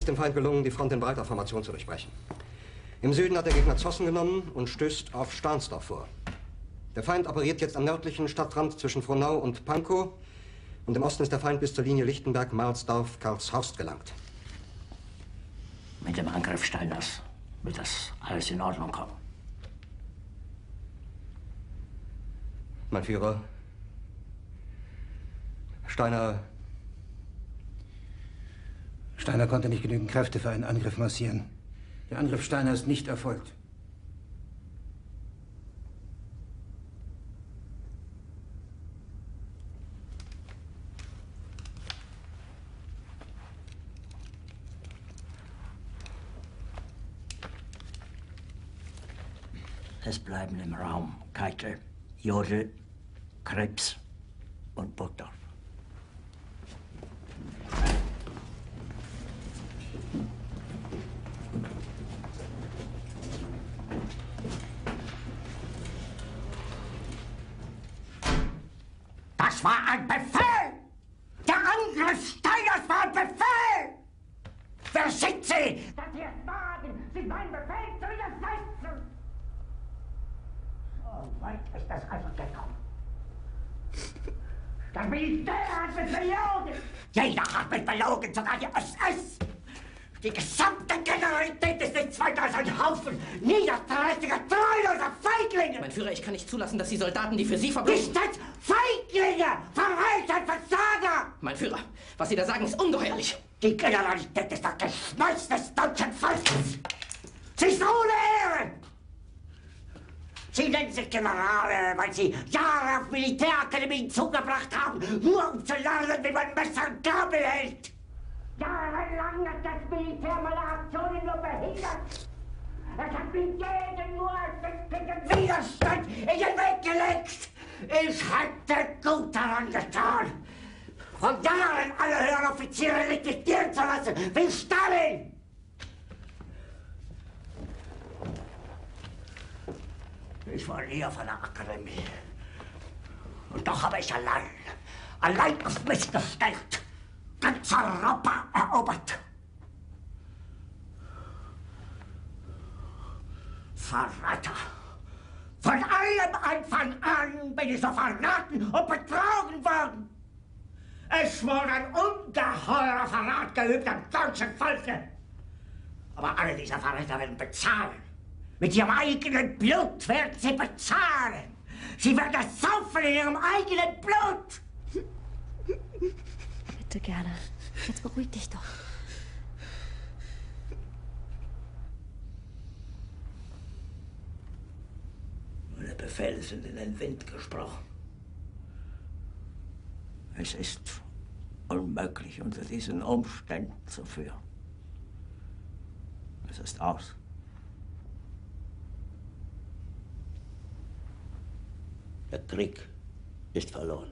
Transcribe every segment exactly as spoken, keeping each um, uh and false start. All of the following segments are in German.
dem Feind gelungen, die Front in breiter Formation zu durchbrechen. Im Süden hat der Gegner Zossen genommen und stößt auf Stahnsdorf vor. Der Feind operiert jetzt am nördlichen Stadtrand zwischen Frohnau und Pankow. Und im Osten ist der Feind bis zur Linie Lichtenberg-Marsdorf-Karlshorst gelangt. Mit dem Angriff Steiners wird das alles in Ordnung kommen. Mein Führer, Steiner... Steiner konnte nicht genügend Kräfte für einen Angriff massieren. Der Angriff Steiner ist nicht erfolgt. Es bleiben im Raum Keitel, Jodl, Krebs und Burgdorf. Das war ein Befehl! Der Angriff Steiners war ein Befehl! Wer sind Sie, dass Sie es wagen, sich meinen Befehl zu widersetzen? So weit ist das also gekommen. Das Militär hat mich belogen! Jeder hat mich belogen, sogar die S S! Die gesamte Generalität ist nichts weiter als ein Haufen niederträchtiger, treuloser Feiglinge! Mein Führer, ich kann nicht zulassen, dass die Soldaten, die für Sie verbringen... Nicht als Feiglinge! Verreiter, Versager! Mein Führer, was Sie da sagen, ist ungeheuerlich. Die Generalität ist das Geschmeiß des deutschen Volkes! Sie ist ohne Ehre! Sie nennen sich Generale, weil Sie Jahre auf Militärakademien zugebracht haben, nur um zu lernen, wie man Messer und Gabel hält! Jahrelang hat das Militär meine Aktionen nur behindert. Es hat mir jeden nur ersichtlichen Widerstand in den Weg gelegt. Ich hätte gut daran getan, von Jahren alle höheren Offiziere liquidieren zu lassen, wie Stalin. Ich war nie auf einer Akademie. Und doch habe ich allein, allein auf mich gestellt, ganz Europa erobert. Verräter! Von allem Anfang an bin ich so verraten und betrogen worden. Es wurde ein ungeheurer Verrat geübt am deutschen Volke. Aber alle diese Verräter werden bezahlen. Mit ihrem eigenen Blut werden sie bezahlen. Sie werden es saufen in ihrem eigenen Blut. Bitte gerne. Jetzt beruhig dich doch. Meine Befehle sind in den Wind gesprochen. Es ist unmöglich, unter diesen Umständen zu führen. Es ist aus. Der Krieg ist verloren.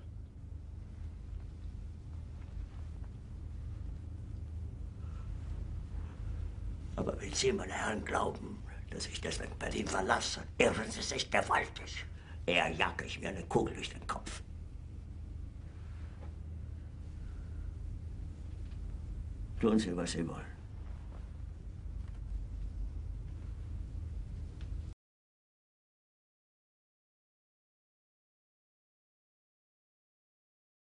Aber wenn Sie, meine Herren, glauben, dass ich deswegen Berlin verlasse, irren Sie sich gewaltig. Eher jage ich mir eine Kugel durch den Kopf. Tun Sie, was Sie wollen.